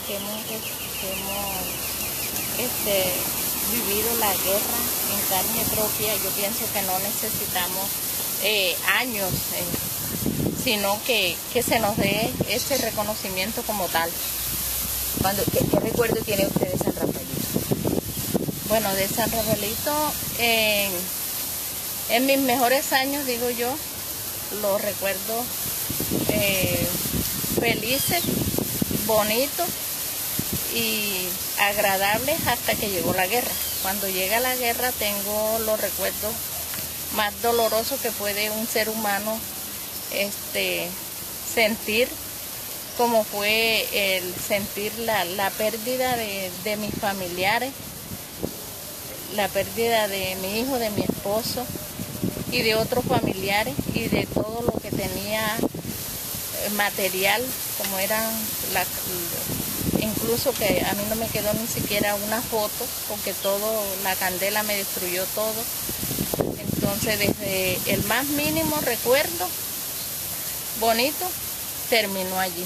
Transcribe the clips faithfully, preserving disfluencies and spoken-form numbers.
que hemos, que hemos este, vivido la guerra en carne propia, yo pienso que no necesitamos eh, años, eh, sino que, que se nos dé ese reconocimiento como tal. Cuando, ¿qué, ¿Qué recuerdo tiene usted de San Rafaelito? Bueno, de San Rafaelito, en, en mis mejores años, digo yo, lo recuerdo eh, felices, bonitos y agradables hasta que llegó la guerra. Cuando llega la guerra tengo los recuerdos más dolorosos que puede un ser humano este, sentir, como fue el sentir la, la pérdida de, de mis familiares, la pérdida de mi hijo, de mi esposo y de otros familiares y de todo lo que tenía material, como eran, la, incluso que a mí no me quedó ni siquiera una foto, porque todo, la candela me destruyó todo. Entonces desde el más mínimo recuerdo bonito terminó allí.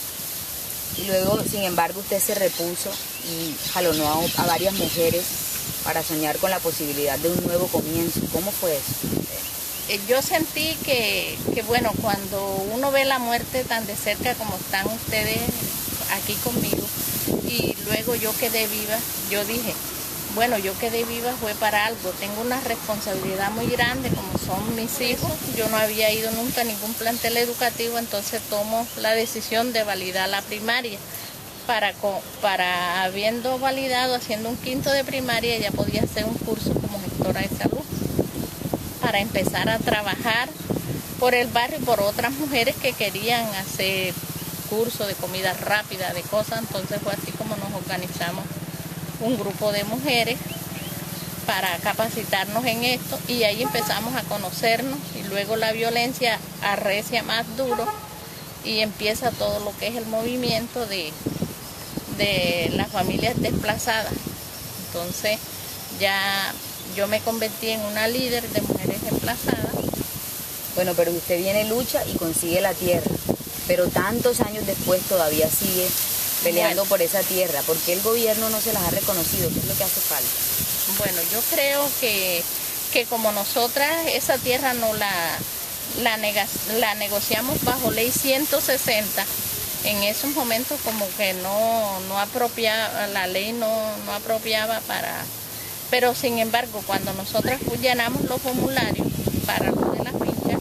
Y luego, sin embargo, usted se repuso y jalonó a, a varias mujeres para soñar con la posibilidad de un nuevo comienzo. ¿Cómo fue eso? Yo sentí que, que, bueno, cuando uno ve la muerte tan de cerca como están ustedes aquí conmigo, y luego yo quedé viva, yo dije, bueno, yo quedé viva fue para algo, tengo una responsabilidad muy grande como son mis hijos, yo no había ido nunca a ningún plantel educativo, entonces tomo la decisión de validar la primaria. Para, para habiendo validado, haciendo un quinto de primaria, ya podía hacer un curso como gestora de salud, para empezar a trabajar por el barrio y por otras mujeres que querían hacer cursos de comida rápida, de cosas. Entonces fue así como nos organizamos un grupo de mujeres para capacitarnos en esto, y ahí empezamos a conocernos, y luego la violencia arrecia más duro y empieza todo lo que es el movimiento de de las familias desplazadas. Entonces ya yo me convertí en una líder de mujeres desplazadas. Bueno, pero usted viene, lucha y consigue la tierra, pero tantos años después todavía sigue peleando bueno, por esa tierra. ¿Por qué el gobierno no se las ha reconocido? ¿Qué es lo que hace falta? Bueno, yo creo que, que como nosotras esa tierra no la, la, nega, la negociamos bajo ley ciento sesenta, en esos momentos como que no, no apropiaba, la ley no, no apropiaba para... Pero sin embargo, cuando nosotras llenamos los formularios para lo de la finca,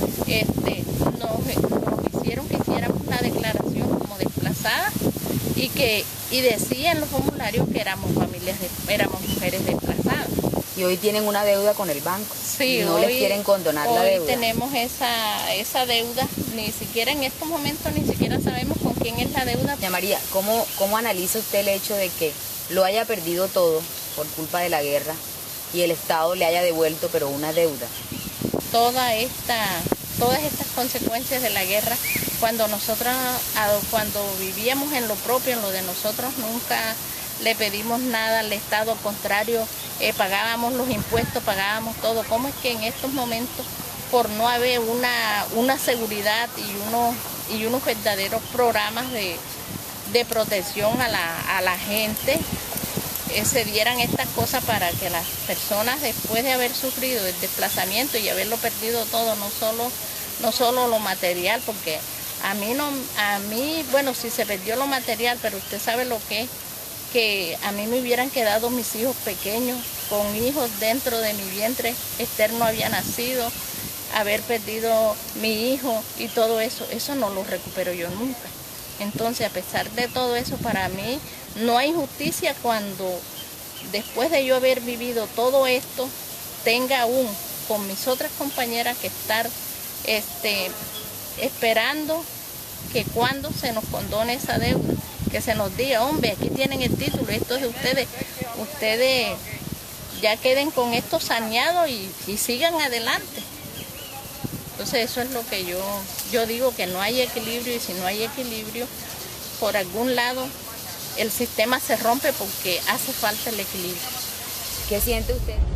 este, nos, nos hicieron que hiciéramos la declaración como desplazadas y que y decía en los formularios que éramos familias de, éramos mujeres desplazadas. Y hoy tienen una deuda con el banco. Sí, no hoy, les quieren condonar la deuda. Hoy tenemos esa, esa deuda, ni siquiera en estos momentos ni siquiera sabemos con quién es la deuda. Doña María, ¿cómo, cómo analiza usted el hecho de que lo haya perdido todo por culpa de la guerra y el Estado le haya devuelto pero una deuda? Toda esta, todas estas consecuencias de la guerra, cuando nosotros, cuando vivíamos en lo propio, en lo de nosotros, nunca le pedimos nada al Estado, al contrario, eh, pagábamos los impuestos, pagábamos todo. ¿Cómo es que en estos momentos, por no haber una, una seguridad y unos, y unos verdaderos programas de, de protección a la, a la gente, eh, se dieran estas cosas para que las personas, después de haber sufrido el desplazamiento y haberlo perdido todo, no solo, no solo lo material, porque a mí, no, a mí, bueno, sí se perdió lo material, pero usted sabe lo que es, que a mí me hubieran quedado mis hijos pequeños, con hijos dentro de mi vientre, Esther no había nacido, haber perdido mi hijo y todo eso, eso no lo recupero yo nunca. Entonces, a pesar de todo eso, para mí no hay justicia cuando después de yo haber vivido todo esto, tenga aún con mis otras compañeras que estar este, esperando que cuando se nos condone esa deuda, que se nos diga, hombre, aquí tienen el título, esto es de ustedes, ustedes ya queden con esto saneado y, y sigan adelante. Entonces eso es lo que yo, yo digo, que no hay equilibrio, y si no hay equilibrio, por algún lado el sistema se rompe porque hace falta el equilibrio. ¿Qué siente usted?